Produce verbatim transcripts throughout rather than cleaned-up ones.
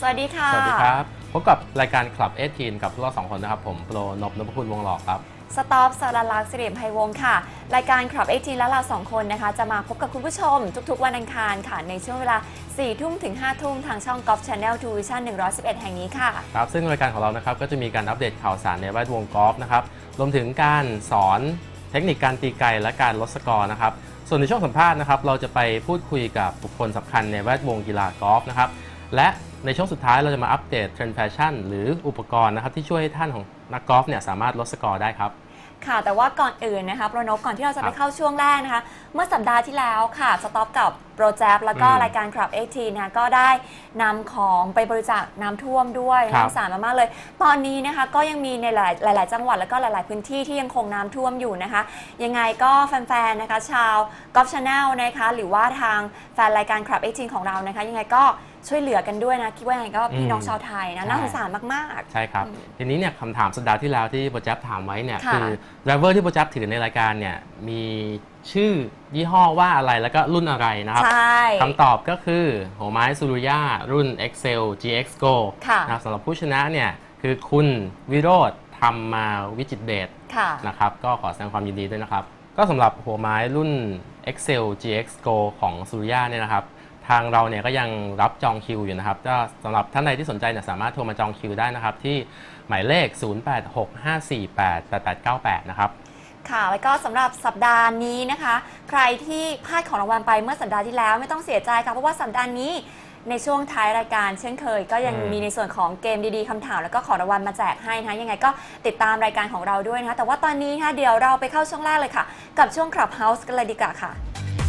สวัสดีค่ะสวัสดีครับพบกับรายการคลับเอทีนกับพวกเราสองคนนะครับผมโปรนพนพคุณวงหล่อครับสต็อปสารลักษณ์สิริไพวงศ์ค่ะรายการคลับเอทีนและเราสองคนนะคะจะมาพบกับคุณผู้ชมทุกๆวันอังคารค่ะในช่วงเวลาสี่ทุ่มถึงห้าทุ่มทางช่อง Golf Channel ทู Vision หนึ่งร้อยสิบเอ็ดแห่งนี้ค่ะครับซึ่งรายการของเรานะครับก็จะมีการอัปเดตข่าวสารในแวดวงกอล์ฟนะครับรวมถึงการสอนเทคนิคการตีไกลและการลดสกอร์นะครับส่วนในช่วงสัมภาษณ์นะครับเราจะไปพูดคุยกับบุคคลสำคัญในแวดวงกีฬากอล์ฟนะครับและในช่วงสุดท้ายเราจะมาอัปเดตเทรนด์แฟชั่นหรืออุปกรณ์นะครับที่ช่วยให้ท่านของนักกอล์ฟเนี่ยสามารถลดสกอร์ได้ครับค่ะแต่ว่าก่อนอื่นนะคะโปรนพก่อนที่เราจะไปเข้าช่วงแรกนะคะเมื่อสัปดาห์ที่แล้วค่ะสต็อปกับโปรแจบแล้วก็รายการคลับเอทีนนะคะก็ได้นำของไปบริจาคน้ำท่วมด้วยสงสารมากๆเลยตอนนี้นะคะก็ยังมีในหลายหลายๆจังหวัดแล้วก็หลายๆพื้นที่ที่ยังคงน้ำท่วมอยู่นะคะยังไงก็แฟนๆนะคะชาว Golf Channel นะคะหรือว่าทางแฟนรายการคลับเอทีนของเรานะคะยังไงก็ช่วยเหลือกันด้วยนะคิดว่ายังไงก็พี่น้องชาวไทยนะน่าสงสารมากๆใช่ครับทีนี้เนี่ยคำถามสัปดาห์ที่แล้วที่โปรแจบถามไว้เนี่ยคือไดรเวอร์ที่โปรแจบถือในรายการเนี่ยมีชื่อยี่ห้อว่าอะไรแล้วก็รุ่นอะไรนะครับคำตอบก็คือหัวไม้ซูรุย่ารุ่น Excel จี เอ็กซ์ Go นะครับสำหรับผู้ชนะเนี่ยคือคุณวิโรจน์ธรรมมาวิจิตรเดชนะครับก็ขอแสดงความยินดีด้วยนะครับก็สำหรับหัวไม้รุ่น Excel จี เอ็กซ์ Go ของซูรุย่าเนี่ยนะครับทางเราเนี่ยก็ยังรับจองคิวอยู่นะครับก็สำหรับท่านใดที่สนใจเนี่ยสามารถโทรมาจองคิวได้นะครับที่หมายเลขศูนย์ แปด หก ห้า สี่ แปด แปด แปด เก้า แปดนะครับค่ะแล้วก็สำหรับสัปดาห์นี้นะคะใครที่พลาดของรางวัลไปเมื่อสัปดาห์ที่แล้วไม่ต้องเสียใจค่ะเพราะว่าสัปดาห์นี้ในช่วงท้ายรายการเช่นเคยก็ยังมีในส่วนของเกมดีๆคำถามแล้วก็ของรางวัลมาแจกให้นะคะยังไงก็ติดตามรายการของเราด้วยนะคะแต่ว่าตอนนี้ค่ะเดี๋ยวเราไปเข้าช่วงแรกเลยค่ะกับช่วง Clubhouse กันเลยดีกว่าค่ะ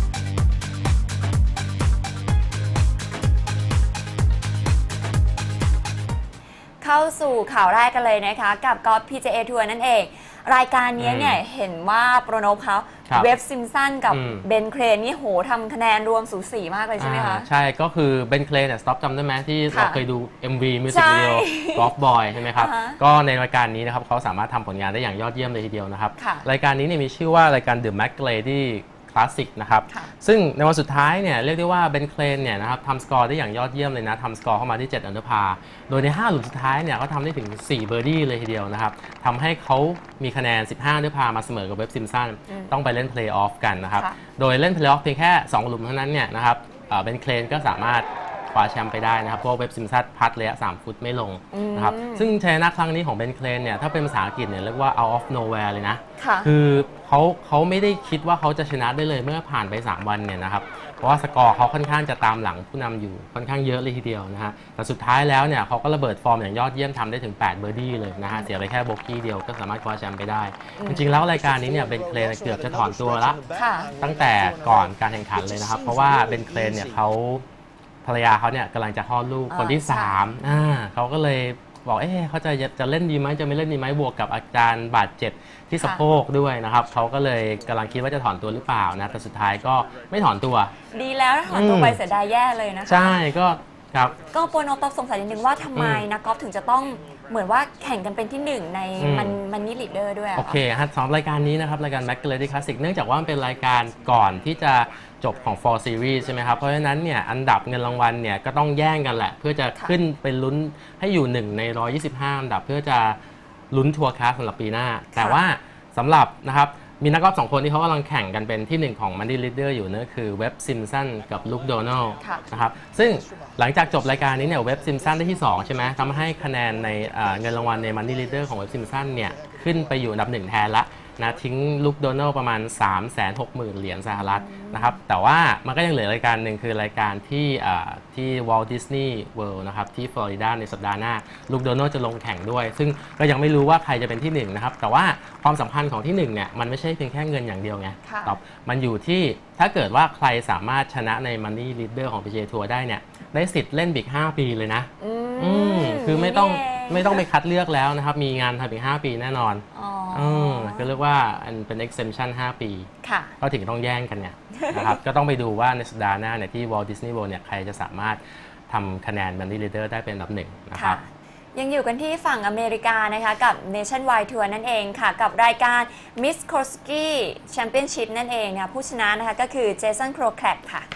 เข้าสู่ข่าวแรกกันเลยนะคะกับกอล์ฟ พี จี เอ ทัวร์นั่นเองรายการนี้เนี่ยเห็นว่าโปรโนพเขาเว็บซิมสันกับเบนเครนนี่โหทำคะแนนรวมสูสีมากเลยใช่ไหมคะใช่ก็คือเบนเครนเนี่ยสต็อปจำได้ไหมที่เราเคยดู เอ็ม วี Music Video กอล์ฟบอยใช่ไหมครับก็ในรายการนี้นะครับเขาสามารถทำผลงานได้อย่างยอดเยี่ยมเลยทีเดียวนะครับรายการนี้เนี่ยมีชื่อว่ารายการ The McGradyคลาสสิกนะครับซึ่งในวันสุดท้ายเนี่ยเรียกได้ว่าเบนเคลนเนี่ยนะครับทำสกอร์ได้อย่างยอดเยี่ยมเลยนะทำสกอร์เข้ามาที่เจ็ดอันเดอร์พาร์โดยในห้าหลุมสุดท้ายเนี่ยเขาทำได้ถึงสี่เบอร์ดี้เลยทีเดียวนะครับทำให้เขามีคะแนนสิบห้าอันเดอร์พาร์มาเสมอกับเว็บซิมสันต้องไปเล่นเพลย์ออฟกันนะครับโดยเล่นเพลย์ออฟเพียงแค่สองหลุมเท่านั้นเนี่ยนะครับเบนเคลนก็สามารถคว้าแชมป์ไปได้นะครับเพราะเว็บซิมสันพัดระยะสามฟุตไม่ลงนะครับซึ่งชัยชนะครั้งนี้ของเบนเคลนเนี่ยถ้าเป็นภาษาอังกฤษเนี่ยเรียกว่า out of nowhere เลยนะคือเขาเขาไม่ได้คิดว่าเขาจะชนะได้เลยเมื่อผ่านไปสามวันเนี่ยนะครับเพราะว่าสกอร์เขาค่อนข้างจะตามหลังผู้นำอยู่ค่อนข้างเยอะเลยทีเดียวนะฮะแต่สุดท้ายแล้วเนี่ยเขาก็ระเบิดฟอร์มอย่างยอดเยี่ยมทำได้ถึงแปดเบอร์ดี้เลยนะฮะเสียไปแค่โบกี้เดียวก็สามารถคว้าแชมป์ไปได้จริงๆแล้วรายการนี้เนี่ยเบนเคลนเกือบจะถอนตัวละตั้งแต่ก่อนการแข่งขันเลยนะครับเพราะว่าเบนเคลนเนี่ยเขาภรรยาเขาเนี่ยกำลังจะคลอดลูกคนที่สามอ่าเขาก็เลยบอกเอ๊ะเขาจะจะเล่นดีไหมจะไม่เล่นดีไหมบวกกับอาการบาดเจ็บที่สะโพกด้วยนะครับเขาก็เลยกำลังคิดว่าจะถอนตัวหรือเปล่านะแต่สุดท้ายก็ไม่ถอนตัวดีแล้วถอนตัวไปเสียดายแย่เลยนะคะใช่ก็ครับก็โปรโนตสงสัยนิดนึงว่าทำไมนักกอล์ฟถึงจะต้องเหมือนว่าแข่งกันเป็นที่หนึ่งในมันมันนี่ลีดเดอร์ด้วยโอเคฮะสำหรับรายการนี้นะครับรายการ McGrady Classic เนื่องจากว่ามันเป็นรายการก่อนที่จะจบของ โฟร์ Series ใช่ไหมครับเพราะฉะนั้นเนี่ยอันดับเงินรางวัลเนี่ยก็ต้องแย่งกันแหละเพื่อจะขึ้นเป็นลุ้นให้อยู่หนึ่งในหนึ่งร้อยยี่สิบห้าอันดับเพื่อจะลุ้นทัวร์คลาสสำหรับปีหน้าแต่ว่าสำหรับนะครับมีนักกอล์ฟสองคนที่เขากำลังแข่งกันเป็นที่หนึ่งของ Money Leader อยู่นั่นคือเว็บซิมสันกับลุคโดนัลนะครับซึ่งหลังจากจบรายการนี้เนี่ยเว็บซิมสันได้ที่สองใช่ไหมทำให้คะแนนในเงินรางวัลใน Money Leader ของเว็บซิมสันเนี่ยขึ้นไปอยู่อันดับหนึ่งแทนละนะทิ้งลุคโดนัลประมาณ สามแสนหกหมื่น เหรียญสหรัฐนะครับแต่ว่ามันก็ยังเหลือรายการหนึ่งคือรายการที่ที่ Walt Disney World นะครับที่ฟลอริดาในสัปดาห์หน้าลุคโดนัลจะลงแข่งด้วยซึ่งก็ยังไม่รู้ว่าใครจะเป็นที่หนึ่งนะครับแต่ว่าความสัมพันธ์ของที่หนึ่งเนี่ยมันไม่ใช่เพียงแค่เงินอย่างเดียวไงแต่มันอยู่ที่ถ้าเกิดว่าใครสามารถชนะใน Money Leader ของ พี จี เอ Tour ได้เนี่ยได้สิทธิ์เล่นบิ๊กห้าปีเลยนะอืมคือไม่ต้องไม่ต้องไปคัดเลือกแล้วนะครับมีงานทำอีกห้าปีแน่นอนอ๋อก็เรียกว่าเป็น exemption ห้าปีก็ถึงต้องแย่งกันเนี่ยนะครับก็ต้องไปดูว่าในสัปดาห์หน้าเนี่ยที่ Walt Disney World เนี่ยใครจะสามารถทำคะแนน Money Leader ได้เป็นอันดับหนึ่งนะครับยังอยู่กันที่ฝั่งอเมริกานะคะกับ Nationwide Tour นั่นเองค่ะกับรายการ Miss Korsky Championship นั่นเองนะผู้ชนะนะคะก็คือเจสันโครแคลกค่ะค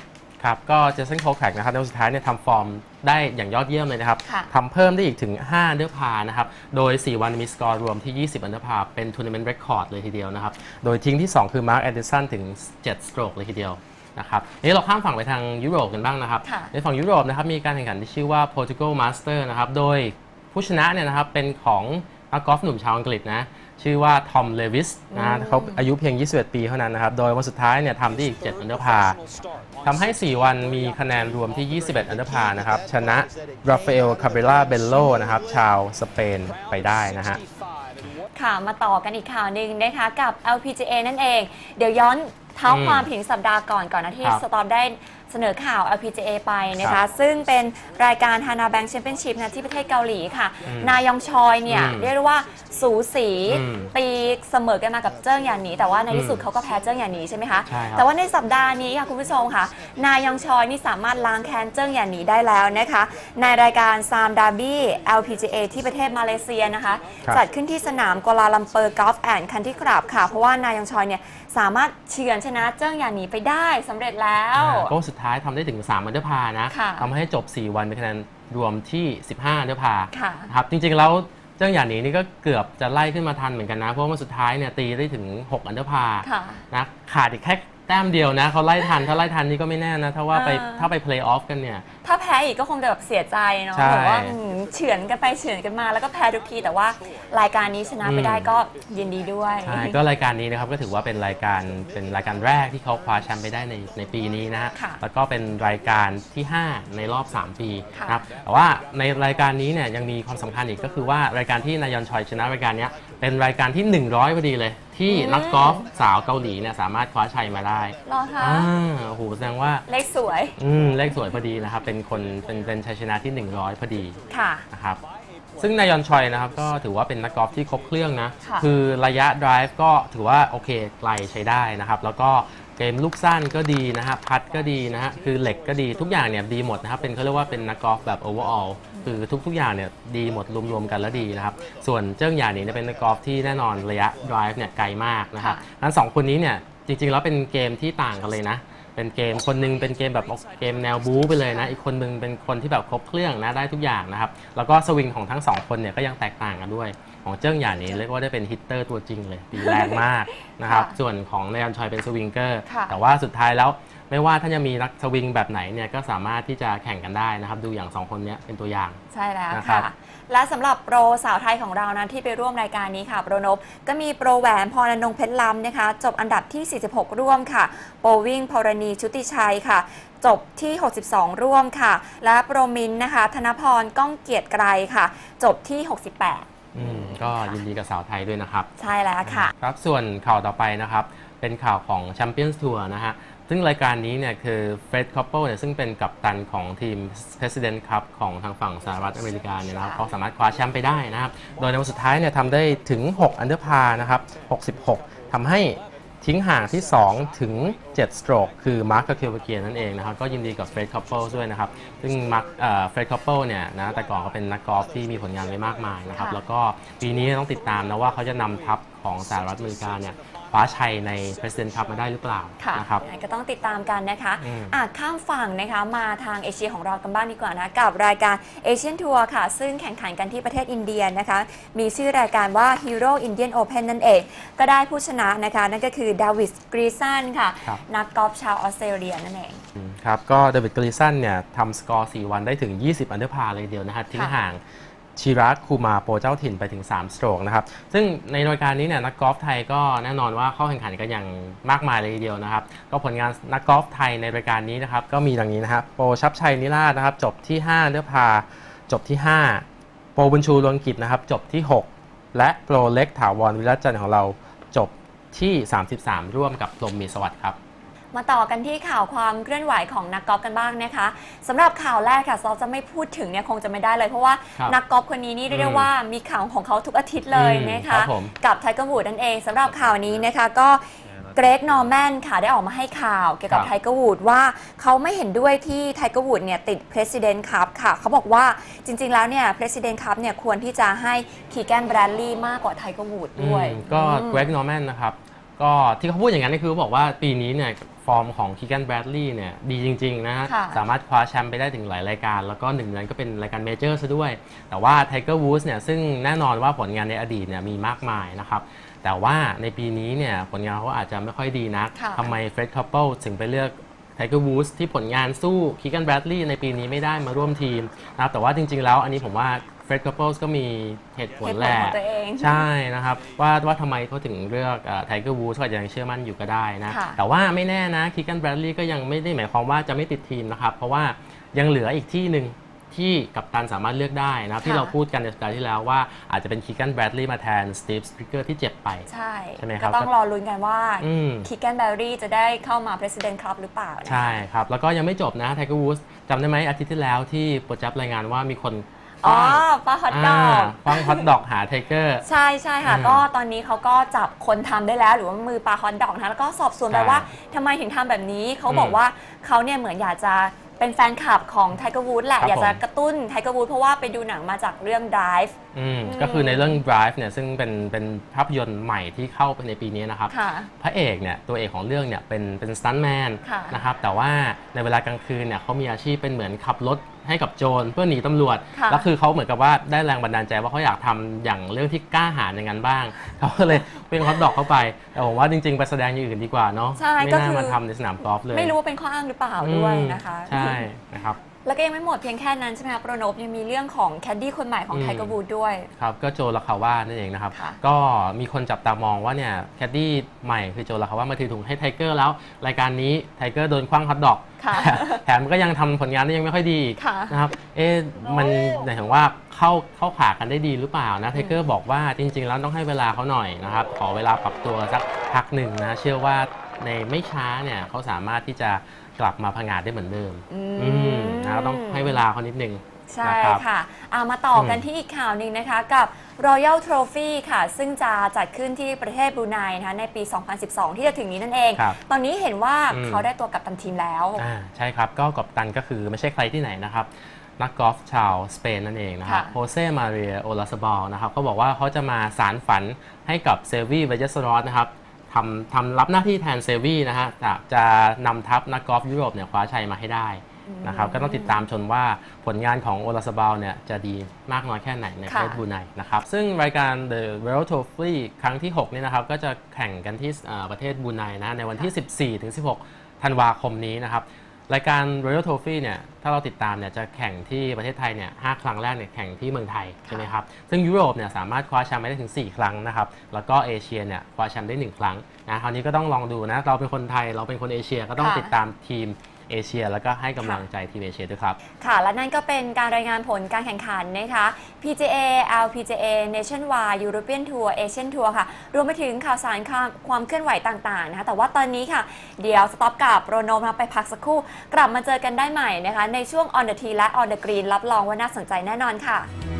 ครับก็เจสันโคแครกนะครับในสุดท้ายเนี่ยทำฟอร์มได้อย่างยอดเยี่ยมเลยนะครับทำเพิ่มได้อีกถึงห้าอันเดอร์พานะครับโดยสี่วันมีสกอร์รวมที่ยี่สิบอันเดอร์พาเป็นทัวร์นาเมนต์เรคคอร์ดเลยทีเดียวนะครับโดยทิ้งที่สองคือมาร์คแอนเดอร์สันถึงเจ็ดสโตรกเลยทีเดียวนะครับนี่เราข้ามฝั่งไปทางยุโรปกันบ้างนะครับในฝั่งยุโรปนะครับมีการแข่งขันที่ชื่อว่า Portugal Master นะครับโดยผู้ชนะเนี่ยนะครับเป็นของนักกอล์ฟหนุ่มชาวอังกฤษนะชื่อว่าทอมเลวิสนะเขาอายุเพียงยี่สิบเอ็ดปีเท่านั้นนะครับโดยวันสุดท้ายเนี่ยทำได้อีกเจ็ดอันเดอร์พาทำให้สี่วันมีคะแนนรวมที่ยี่สิบเอ็ดอันเดอร์พานะครับชนะราฟาเอลคาเบล่าเบลโลนะครับชาวสเปนไปได้นะฮะค่ะมาต่อกันอีกข่าวหนึ่งนะคะกับ แอล พี จี เอ นั่นเองเดี๋ยวย้อนเท้าความถึงสัปดาห์ก่อนก่อนนะที่สตอปได้เสนอข่าว แอล พี จี เอ ไปนะคะซึ่งเป็นรายการ Hana Bank Championship นะที่ประเทศเกาหลีค่ะนายองชอยเนี่ยเรียกว่าสูสีตีเสมอกันมากับเจิ้งหยานหนีแต่ว่าในที่สุดเขาก็แพ้เจิ้งหยานหนีใช่ไหมคะแต่ว่าในสัปดาห์นี้ค่ะคุณผู้ชมค่ะนายองชอยนี่สามารถล้างแค้นเจิ้งหยานหนีได้แล้วนะคะในรายการซามดาร์บี้ แอล พี จี เอ ที่ประเทศมาเลเซียนะคะจัดขึ้นที่สนามกัวลาลัมเปอร์กอล์ฟแอนด์คันทรีคลับค่ะเพราะว่านายองชอยเนี่ยสามารถเฉือนชนะเจิ้งหยานหนีไปได้สำเร็จแล้วก็สุดท้ายทำได้ถึงสามอันเดอร์พานะทำให้จบสี่วันเป็นคะแนนรวมที่สิบห้าอันเดอร์พาครับจริงๆแล้วเจิ้งหยานหนีนี่ก็เกือบจะไล่ขึ้นมาทันเหมือนกันนะเพราะว่าสุดท้ายเนี่ยตีได้ถึงหกอันเดอร์พานะขาดอีกแค่แต้มเดียวนะเขาไล่ทันถ้าไล่ทันนี่ก็ไม่แน่นะถ้าว่าไปถ้าไปเพลย์ออฟกันเนี่ยถ้าแพ้อีกก็คงจะแบบเสียใจเนาะแบบว่าเฉือนกันไปเฉือนกันมาแล้วก็แพ้ทุกทีแต่ว่ารายการนี้ชนะไปได้ก็ยินดีด้วยใช่ก็รายการนี้นะครับก็ถือว่าเป็นรายการเป็นรายการแรกที่เขาคว้าแชมป์ไปได้ในในปีนี้นะฮะแล้วก็เป็นรายการที่ห้าในรอบสามปีนะครับแต่ว่าในรายการนี้เนี่ยยังมีความสำคัญอีกก็คือว่ารายการที่นายอนชอยชนะรายการนี้เป็นรายการที่หนึ่งร้อยพอดีเลยที่นักกอล์ฟสาวเกาหลีเนี่ยสามารถคว้าชัยมาได้หรอคะอ่าโอ้โหแสดงว่าเลขสวยอืมเลขสวยพอดีนะครับเป็นคนเป็นเป็นชัยชนะที่หนึ่งร้อยพอดีค่ะนะครับซึ่งนายอนชอยนะครับก็ถือว่าเป็นนักกอล์ฟที่ครบเครื่องนะคือระยะ drive ก็ถือว่าโอเคไกลใช้ได้นะครับแล้วก็เกมลูกสั้นก็ดีนะฮะพัดก็ดีนะฮะคือเหล็กก็ดีทุกอย่างเนี่ยดีหมดนะครับเป็นเขาเรียกว่าเป็นนักกอล์ฟแบบ overall คือทุกๆอย่างเนี่ยดีหมดรวมๆกันแล้วดีนะครับส่วนเจิ้งหยานหนีเนี่ยเป็นนักกอล์ฟที่แน่นอนระยะ drive เนี่ยไกลมากนะครับงั้นสองคนนี้เนี่ยจริงๆแล้วเป็นเกมที่ต่างกันเลยนะเป็นเกมคนนึงเป็นเกมแบบเกมแนวบู๊ไปเลยนะอีกคนนึงเป็นคนที่แบบครบเครื่องนะได้ทุกอย่างนะครับแล้วก็สวิงของทั้งสองคนเนี่ยก็ยังแตกต่างกันด้วยของเจิ้งหยานนี้เรียกว่าได้เป็นฮิตเตอร์ตัวจริงเลยตีแรงมากนะครับส่วนของนายอนชอยเป็นสวิงเกอร์แต่ว่าสุดท้ายแล้วไม่ว่าท่านจะมีนักสวิงแบบไหนเนี่ยก็สามารถที่จะแข่งกันได้นะครับดูอย่างสองคนนี้เป็นตัวอย่างใช่แล้วค่ะและสำหรับโปรสาวไทยของเรานะที่ไปร่วมรายการนี้ค่ะโปรนพก็มีโปรแหวนพรณงค์เพชรล้ำนะคะจบอันดับที่สี่สิบหกร่วมค่ะโปรวิ่งพรณีชุติชัยค่ะจบที่หกสิบสองร่วมค่ะและโปรมินนะคะธนพรก้องเกียรติไกรค่ะจบที่หกสิบแปดอืมก็ยินดีกับสาวไทยด้วยนะครับใช่แล้วค่ะครับส่วนข่าวต่อไปนะครับเป็นข่าวของแชมเปี้ยนส์ทัวร์นะฮะซึ่งรายการนี้เนี่ยคือเฟร็ดคอปเปิลเนี่ยซึ่งเป็นกัปตันของทีม President Cup ของทางฝั่งสหรัฐอเมริกาเนี่ยนะครับเขาสามารถคว้าแชมป์ไปได้นะครับโดยในวันสุดท้ายเนี่ยทำได้ถึงหกอันเดอร์พานะครับหกสิบหกทำให้ทิ้งห่างที่สองถึงเจ็ดสโตรกคือมาร์คกับเคลเวเกียนั่นเองนะครับก็ยินดีกับเฟร็ดคอปเปิลด้วยนะครับซึ่งมาร์คเฟร็ดคอปเปิลเนี่ยนะแต่ก่อนเขาเป็นนักกอล์ฟที่มีผลงานไว้มากมายนะครับแล้วก็ปีนี้ต้องติดตามนะว่าเขาจะนำทัพของสหรัฐอเมริกาเนี่ยคว้าชัยใน President Cup มาได้หรือเปล่านะครับก็ต้องติดตามกันนะคะอ่ะข้ามฝั่งนะคะมาทางเอเชียของเรากันบ้างดีกว่านะกับรายการเอเชียนทัวร์ค่ะซึ่งแข่งขันกันที่ประเทศอินเดียนะคะมีชื่อรายการว่า Hero Indian Open นั่นเองก็ได้ผู้ชนะนะคะนั่นก็คือดาวิดกรีซันค่ะนักกอล์ฟชาวออสเตรเลียนั่นเองครับก็ดาวิดกรีซันเนี่ยทำสกอร์สี่วันได้ถึงยี่สิบอันเดอร์พาเลยเดียวนะฮะทิ้งห่างชิรักคูมาโปรเจ้าถิ่นไปถึงสามสโตรกนะครับซึ่งในรายการนี้เนี่ยนักกอล์ฟไทยก็แน่นอนว่าเข้าแข่งขันกันอย่างมากมายเลยทีเดียวนะครับก็ผลงานนักกอล์ฟไทยในรายการนี้นะครับก็มีดังนี้นะครับโปรชับชัยนิราชนะครับจบที่ห้าอันเดอร์พาจบที่ห้าโปรบุญชูรวงกิจนะครับจบที่หกและโปรเล็กถาวรวิรัตจันทร์ของเราจบที่สามสิบสามร่วมกับพรหมมีสวัสดิ์ครับมาต่อกันที่ข่าวความเคลื่อนไหวของนักกอล์ฟกันบ้างนะคะสำหรับข่าวแรกค่ะซอฟจะไม่พูดถึงเนี่ยคงจะไม่ได้เลยเพราะว่านักกอล์ฟคนนี้นี่เรียกได้ว่ามีข่าวของเขาทุกอาทิตย์เลยนะคะกับไทเกอร์วูดนั่นเองสำหรับข่าวนี้นะคะก็เกรกนอร์แมนค่ะได้ออกมาให้ข่าวเกี่ยวกับไทเกอร์วูดว่าเขาไม่เห็นด้วยที่ไทเกอร์วูดเนี่ยติด President Cup ค่ะเขาบอกว่าจริงๆแล้วเนี่ย President Cup เนี่ยควรที่จะให้คีแกนแบรดลีย์มากกว่าไทเกอร์วูดด้วยก็เกรกนอร์แมนนะครับก็ที่เขาพูดอย่างนั้นคือเขาบอกว่าปีนี้เนี่ยฟอร์มของคีแกนแบรดลีย์เนี่ยดีจริงๆนะฮะสามารถคว้าแชมป์ไปได้ถึงหลายรายการแล้วก็หนึ่งนั้นก็เป็นรายการเมเจอร์ซะด้วยแต่ว่าไทเกอร์วูดส์เนี่ยซึ่งแน่นอนว่าผลงานในอดีตเนี่ยมีมากมายนะครับแต่ว่าในปีนี้เนี่ยผลงานเขาอาจจะไม่ค่อยดีนักทำไมเฟร็ดคัพเปิลถึงไปเลือกไทเกอร์วูดส์ที่ผลงานสู้คีแกนแบรดลีย์ในปีนี้ไม่ได้มาร่วมทีมนะครับแต่ว่าจริงๆแล้วอันนี้ผมว่าเฟร็ดคัพเปิลก็มีเหตุผลแหละใช่นะครับว่าว่าทำไมเขาถึงเลือกไทเกอร์วูดส์ก็อาจจะยังเชื่อมั่นอยู่ก็ได้นะแต่ว่าไม่แน่นะคีแกนแบรดลีย์ก็ยังไม่ได้หมายความว่าจะไม่ติดทีมนะครับเพราะว่ายังเหลืออีกที่หนึ่งที่กัปตันสามารถเลือกได้นะที่เราพูดกันในสัปดาห์ที่แล้วว่าอาจจะเป็นคีแกนแบรดลีย์มาแทนสตีฟสตริกเกอร์ที่เจ็บไปใช่ใช่ไหมครับก็ต้องรอลุ้นกันว่าคีแกนแบรดลีย์จะได้เข้ามา President Club หรือเปล่าใช่ครับแล้วก็ยังไม่จบนะไทเกอร์วูดส์จำได้ไหมอาทิตย์ที่แล้วที่โปรเจกต์รายงานว่ามีคนอ๋อปลาฮอตดอกฟังฮอตดอกหาไทเกอร์ใช่ใช่ค่ะก็ตอนนี้เขาก็จับคนทำได้แล้วหรือว่ามือปลาฮอตดอกนะแล้วก็สอบสวนไปว่าทำไมถึงทำแบบนี้เขาบอกว่าเขาเนี่ยเหมือนอยากจะเป็นแฟนคลับของไทเกอร์วูดแหละอยากจะกระตุ้นไทเกอร์วูดเพราะว่าไปดูหนังมาจากเรื่อง Drive ก็คือในเรื่อง Drive เนี่ยซึ่งเป็นเป็นภาพยนตร์ใหม่ที่เข้าไปในปีนี้นะครับพระเอกเนี่ยตัวเอกของเรื่องเนี่ยเป็นเป็นสตันท์แมนนะครับแต่ว่าในเวลากลางคืนเนี่ยเขามีอาชีพเป็นเหมือนขับรถให้กับโจรเพื่อหนีตำรวจแล้วคือเขาเหมือนกับว่าได้แรงบันดาลใจว่าเขาอยากทำอย่างเรื่องที่กล้าหาญอย่างนั้นบ้างเขาก็เลยเป็นฮอตดอกเข้าไปแต่ผมว่าจริงๆไปแสดงอย่างอื่นดีกว่าเนาะไม่น่ามาทำในสนามกอล์ฟเลยไม่รู้ว่าเป็นข้ออ้างหรือเปล่าด้วยนะคะใช่นะครับแล้วก็ยังไม่หมดเพียงแค่นั้นใช่ไหมครับโปรโนบยังมีเรื่องของแคดดี้คนใหม่ของไทเกอร์วูดด้วยครับก็โจลาคาว่านั่นเองนะครับก็มีคนจับตามองว่าเนี่ยแคดดี้ใหม่คือโจลาคาว่ามาถือถุงให้ไทเกอร์แล้วรายการนี้ไทเกอร์โดนคว้างฮอตดอกแถมก็ยังทำผลงานได้ยังไม่ค่อยดีนะครับเอ๊ะมันหมายถึงว่าเข้าเข้าขากันได้ดีหรือเปล่านะไทเกอร์บอกว่าจริงๆแล้วต้องให้เวลาเขาหน่อยนะครับขอเวลาปรับตัวสักพักหนึ่งนะเชื่อว่าในไม่ช้าเนี่ยเขาสามารถที่จะกลับมาพังงาดได้เหมือนเดิมอืมนะต้องให้เวลาเขานิดนึงใช่ค่ะเอามาต่อกันที่อีกข่าวหนึ่งนะคะกับ Royal Trophy ค่ะซึ่งจะจัดขึ้นที่ประเทศบรูไนนะคะในปี สองพันสิบสอง ที่จะถึงนี้นั่นเองตอนนี้เห็นว่าเขาได้ตัวกัปตันทีมแล้วใช่ครับก็กัปตันก็คือไม่ใช่ใครที่ไหนนะครับนักกอล์ฟชาวสเปนนั่นเองนะครับโฮเซ่มาเรียโอลาซาบอลนะครับเขาบอกว่าเขาจะมาสารฝันให้กับเซวีเวเจสรอสนะครับทำทำรับหน้าที่แทนเซวีนะฮะจะจะนำทัพนักกอล์ฟยุโรปเนี่ยคว้าชัยมาให้ได้นะครับก็ต้องติดตามชมว่าผลงานของโอลาซาบาลเนี่ยจะดีมากน้อยแค่ไหนในประเทศบรูไนนะครับซึ่งรายการ The Royal Trophy ครั้งที่หกนี่นะครับก็จะแข่งกันที่ประเทศบรูไนนะในวันที่ สิบสี่ถึงสิบหก ธันวาคมนี้นะครับรายการ Royal Trophy เนี่ยถ้าเราติดตามเนี่ยจะแข่งที่ประเทศไทยเนี่ยห้าครั้งแรกเนี่ยแข่งที่เมืองไทยใช่ไหมครับซึ่งยุโรปเนี่ยสามารถคว้าแชมป์ได้ถึงสี่ครั้งนะครับแล้วก็เอเชียเนี่ยคว้าแชมป์ได้หนึ่งครั้งนะคราวนี้ก็ต้องลองดูนะเราเป็นคนไทยเราเป็นคนเอเชียก็ต้องติดตามทีมเอเชียแล้วก็ให้กำลังใจทีมเอเชียด้วยครับค่ะและนั่นก็เป็นการรายงานผลการแข่งขันนะคะ พี จี เอ แอล พี จี เอ Nationwide European Tour Asian Tour ค่ะรวมไปถึงข่าวสารความเคลื่อนไหวต่างๆนะคะแต่ว่าตอนนี้ค่ะเดี๋ยวสต็อปกับโรโนมาไปพักสักครู่กลับมาเจอกันได้ใหม่นะคะในช่วง On the Tee และ On the Green รับรองว่าน่าสนใจแน่นอนค่ะ